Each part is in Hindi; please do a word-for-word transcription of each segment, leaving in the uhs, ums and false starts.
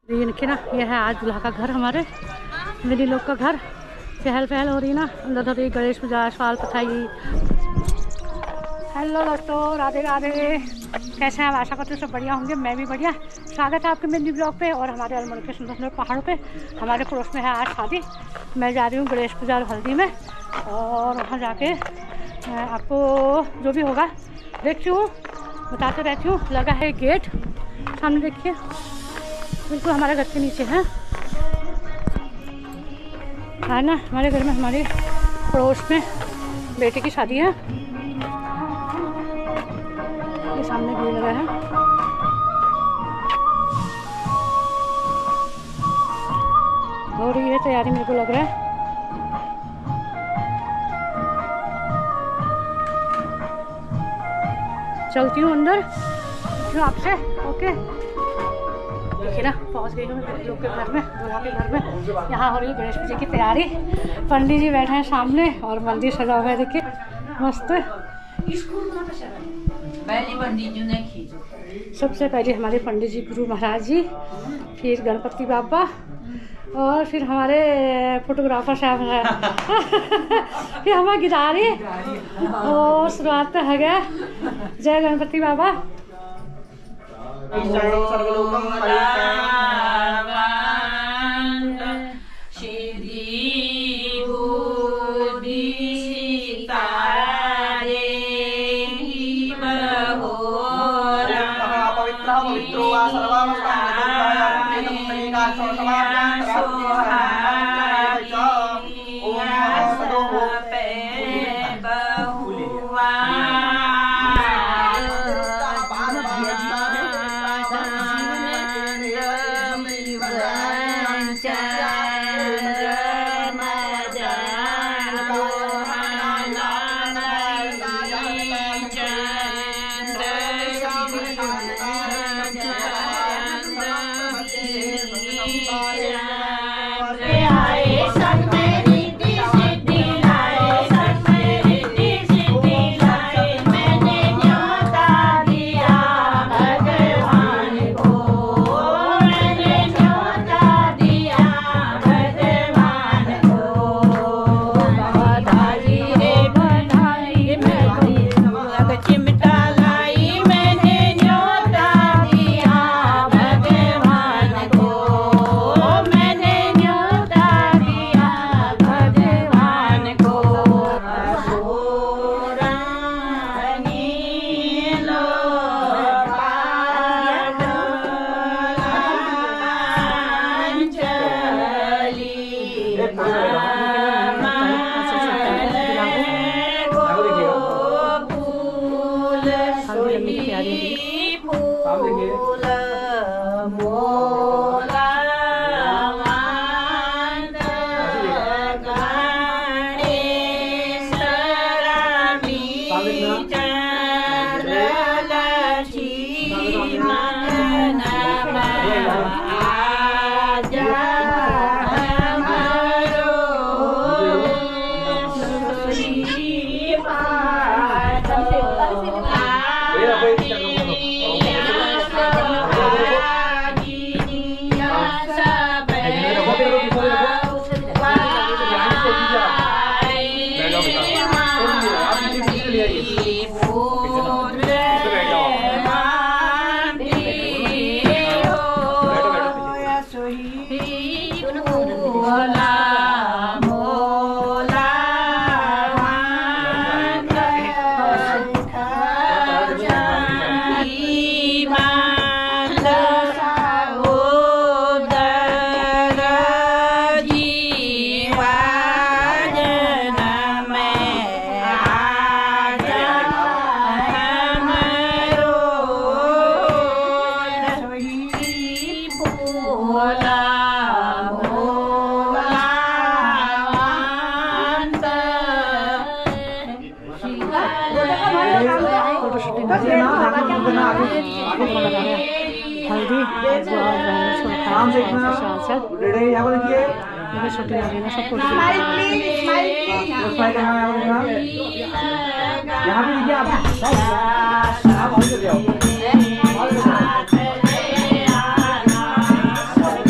ये देखिए ना, ये है आज दूल्हा का घर, हमारे मिली लोग का घर। चहल पहल हो रही ना, अंदर थोड़ी गणेश पूजा, स्वाल पथाई। हेलो दोस्तों, राधे राधे। कैसे हैं आप? आशा करते हैं सब बढ़िया होंगे। मैं भी बढ़िया। स्वागत है आपके मेरे ब्लॉग पे और हमारे अल्मोड़ा के सुंदर सुंदर पहाड़ों पे। हमारे पड़ोस में है आज शादी। मैं जा रही हूँ गणेश पूजा और हल्दी में, और वहाँ जाके आपको जो भी होगा देखती हूँ, बताते रहती हूँ। लगा है गेट सामने, देखिए बिल्कुल हमारे घर के नीचे है है ना। हमारे घर में, हमारे पड़ोस में बेटे की शादी है। ये सामने गेट लगा है। हो रही है तैयारी, मेरे को लग रहा है। चलती हूँ अंदर जो आपसे। ओके, देखिए ना, पहुँच गई हूँ लोग के घर में, दूल्हा के घर में। यहाँ हो रही है गणेश पूजा की तैयारी। पंडित जी बैठे हैं सामने और मंदिर सजा हुआ है, देखिए मस्त। सबसे पहले हमारे पंडित जी, गुरु महाराज जी, फिर गणपति बाबा, और फिर हमारे फोटोग्राफर साहब हैं। फिर हमारे गिटारी। और शुरुआत है गया। जय गणपति बाबा। छोटी लगी ना सबको। यहाँ पे देखिए आप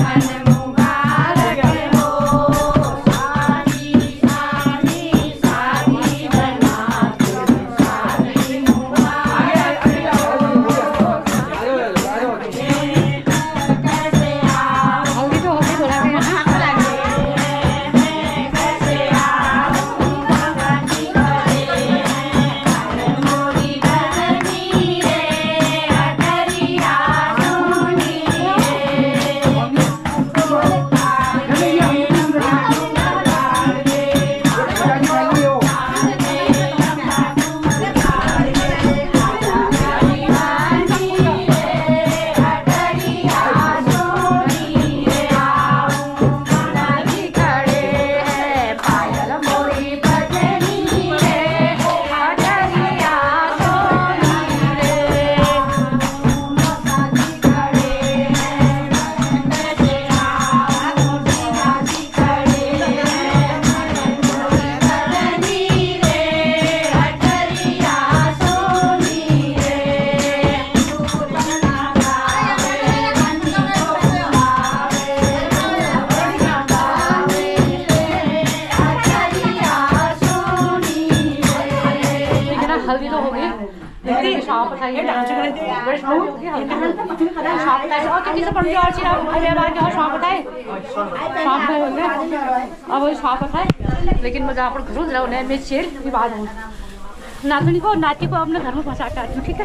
अब वही स्वागत है, लेकिन मैं जहाँ पर घरों जाऊँ ना मैं चेल की बात हूँ नातनी को नाती को अपने घर में पहुँचा के आती हूँ। ठीक है,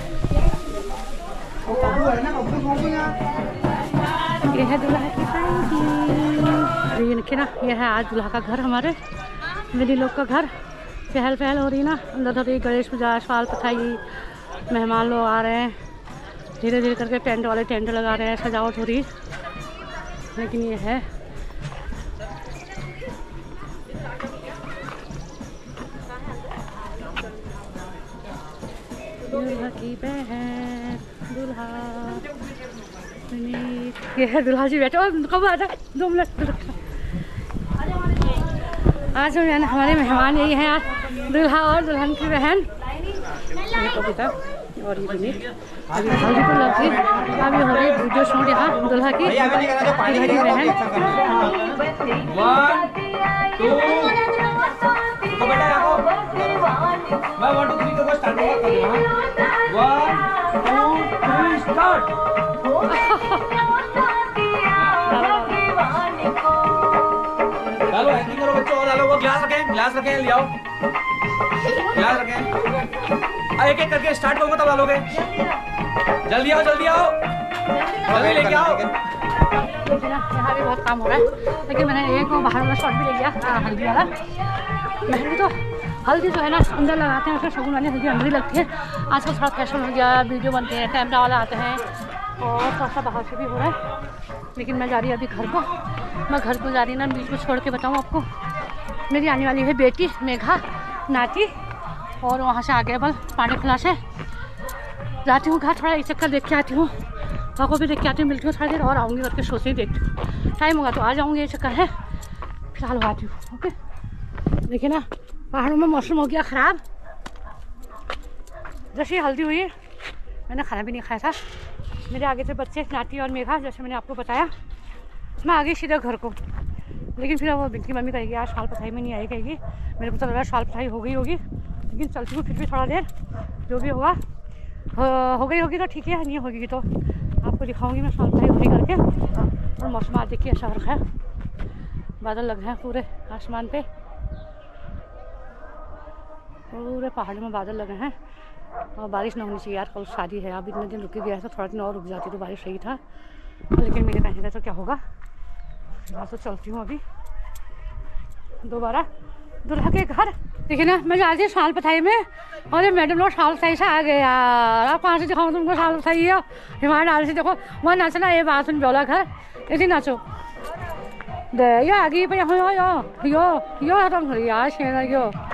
ये है दूल्हा की टांकी। ये देखिए ना, ये है आज दूल्हा का घर, हमारे मेरी लोग का घर। चहल पहल हो रही ना, अंदर तो गणेश पूजा, स्वाल पथाई, मेहमान लोग आ रहे हैं, धीरे धीरे करके टेंट वाले टेंट लगा रहे हैं, सजावट हो रही। लेकिन ये है दूल्हा की बहन, दूल्हा। ये है दूल्हा जी बैठो, कब आ जाए, दो मिनट। आज हमारे मेहमान यही हैं, दूल्हा और दुल्हन की बहन। ये कविता और ये विनीत। अभी हल्दी को लगी, अभी हो रही वीडियो शूट यहाँ दूल्हा की दूल्हा की बहन। ग्लास रखें, ग्लास रखें, ले आओ ग्लास रखें। एक एक करके स्टार्ट करूंगा तब डालोगे। जल्दी आओ, जल्दी आओ, जल्दी लेके आओ। यहाँ भी बहुत काम हो रहा है, लेकिन मैंने एक बाहर वाला शॉट भी ले लिया हल्दी वाला। मेहंदी तो हल्दी जो है ना अंदर लगाते हैं, उसमें शगुन वाली हल्दी अंदर ही लगती है। आजकल थोड़ा फैशन हो गया, वीडियो बनते हैं, कैमरा वाला आते हैं और थोड़ा सा बाहर से भी हो रहा है। लेकिन मैं जा रही अभी घर को, मैं घर को जा रही ना, बीच में छोड़ के बताऊँ आपको। मेरी आने वाली है बेटी मेघा, नाती, और वहाँ से आगे बल पानी खुला से जाती हूँ घर, थोड़ा एक चक्कर देख के आती हूँ, वहाँ को भी देख के आती हूँ, मिलती हूँ थोड़ी देर और आऊँगी करके सोच ही देखती हूँ। टाइम होगा तो आ जाऊँगी, ये चक्कर है, फिलहाल आती हूँ। ओके, देखिए ना पहाड़ों में मौसम हो गया ख़राब। जैसे हल्दी हुई मैंने खाना भी नहीं खाया था, मेरे आगे से बच्चे नाती और मेघा, जैसे मैंने आपको बताया। मैं आ गई सीधा घर को, लेकिन फिर वो बिल्की मम्मी कहेगी आज शाल पथाई में नहीं आई, कहेगी मेरे को तो लग रहा है शाल पथाई हो गई होगी, लेकिन चलती हूँ फिर भी थोड़ा देर, जो भी होगा हो, हो गई होगी तो ठीक है, नहीं होगी तो आपको दिखाऊंगी मैं शाल पथाई होगी करके। और मौसम आज देखिए ऐसा रखा है, बादल लग रहे हैं पूरे आसमान पे, पूरे पहाड़ में बादल लगे हैं। और बारिश ना होनी चाहिए यार, कल शादी है, अब इतने दिन रुके गया तो थोड़ा दिन और रुक जाती तो बारिश सही था, लेकिन मेरे कहने का तो क्या होगा। मैं तो चलती हूँ अभी दोबारा दूल्हा के घर। देखिए ना मैं जा रही थी शाल पथाई में, और मैडम लोग शाल पथाई से आ गए यार। आप कहाँ से दिखाऊँ तुमको शाल पथाई है, हिमालय डाल से देखो वहाँ नाचना, ये बात सुन बोला घर ऐसे नाचो दे, यो आगे पे यो यो यो यो तुम यार शेर यो